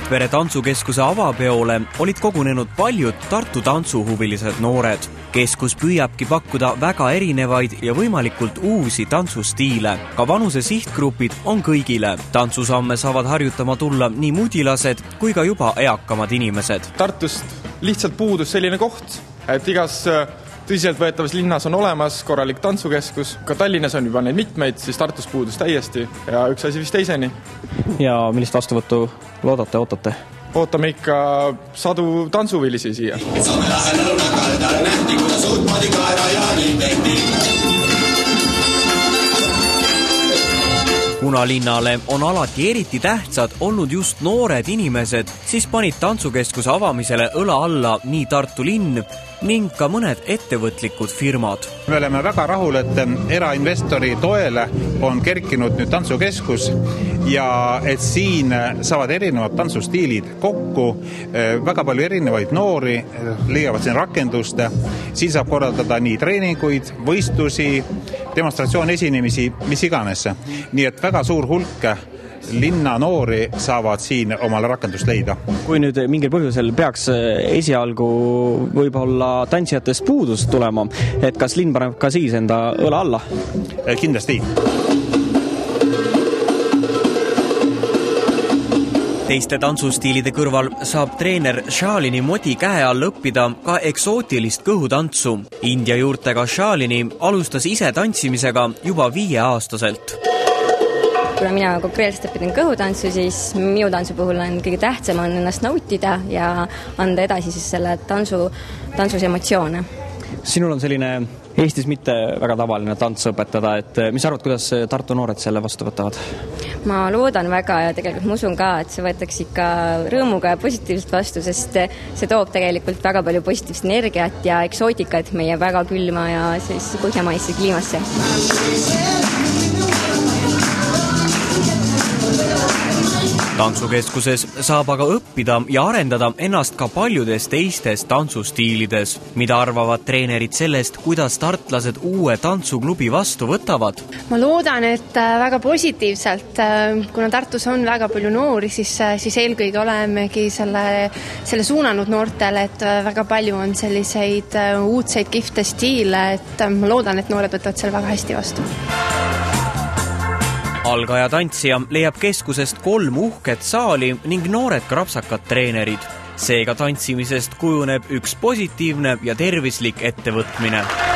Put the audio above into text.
Sihtvere tantsukeskuse avapeole olid kogunenud paljud Tartu tantsuhuvilised noored. Keskus püüabki pakkuda väga erinevaid ja võimalikult uusi tantsustiile. Ka vanuse sihtgrupid on kõigile. Tantsusamme saavad harjutama tulla nii mudilased kui ka juba eakamad inimesed. Tartust lihtsalt puudus selline koht, et igas tõsiseltvõetavas linnas on olemas korralik tantsukeskus. Ka Tallinnas on juba neid mitmeid, siis Tartus puudus täiesti ja üks asi vist teiseni. Ja millist vastuvõttu loodate, ootate? Ootame ikka sadu tantsuvilisi siia. Kuna linnale on alati eriti tähtsad olnud just noored inimesed, siis panid tantsukeskuse avamisele õla alla nii Tartu linn ning ka mõned ettevõtlikud firmad. Me oleme väga rahul, et erainvestori toele on kerkinud nüüd tantsukeskus ja et siin saavad erinevad tantsustiilid kokku, väga palju erinevaid noori leiavad siin rakendust, siin saab korraldada nii treeninguid, võistlusi, demonstratsioon esinemisi, mis iganes. Nii et väga suur hulk linna noori saavad siin omale rakendust leida. Kui nüüd mingil põhjusel peaks esialgu võib-olla tantsijatest puudust tulema, et kas linn paneb ka siis enda õla alla? Kindlasti. Teiste tantsustiilide kõrval saab treener Shalini Modi käe all õppida ka eksootilist kõhutantsu. India juurtega Shalini alustas ise tantsimisega juba 5-aastaselt. Kuna mina konkreetselt õppisin kõhutantsu, siis minu tantsu puhul on kõige tähtsam on ennast nautida ja anda edasi siis selle tantsus emotsioone. Sinul on selline Eestis mitte väga tavaline tants õpetada, et mis arvad, kuidas Tartu noored selle vastu võtavad? Ma loodan väga ja tegelikult ma usun ka, et see võetaks ikka rõõmuga ja positiivselt vastu, sest see toob tegelikult väga palju positiivset energiat ja eksootikat meie väga külma ja siis põhjamaisse kliimasse. Tantsukeskuses saab aga õppida ja arendada ennast ka paljudes teistes tantsustiilides. Mida arvavad treenerid sellest, kuidas tartlased uue tantsuklubi vastu võtavad? Ma loodan, et väga positiivselt, kuna Tartus on väga palju noori, siis eelkõige olemegi selle suunanud noortele, et väga palju on selliseid uudseid kihvte stiile, et ma loodan, et noored võtavad selle väga hästi vastu. Algaja tantsija leiab keskusest 3 uhket saali ning noored krapsakad treenerid. Seega tantsimisest kujuneb üks positiivne ja tervislik ettevõtmine.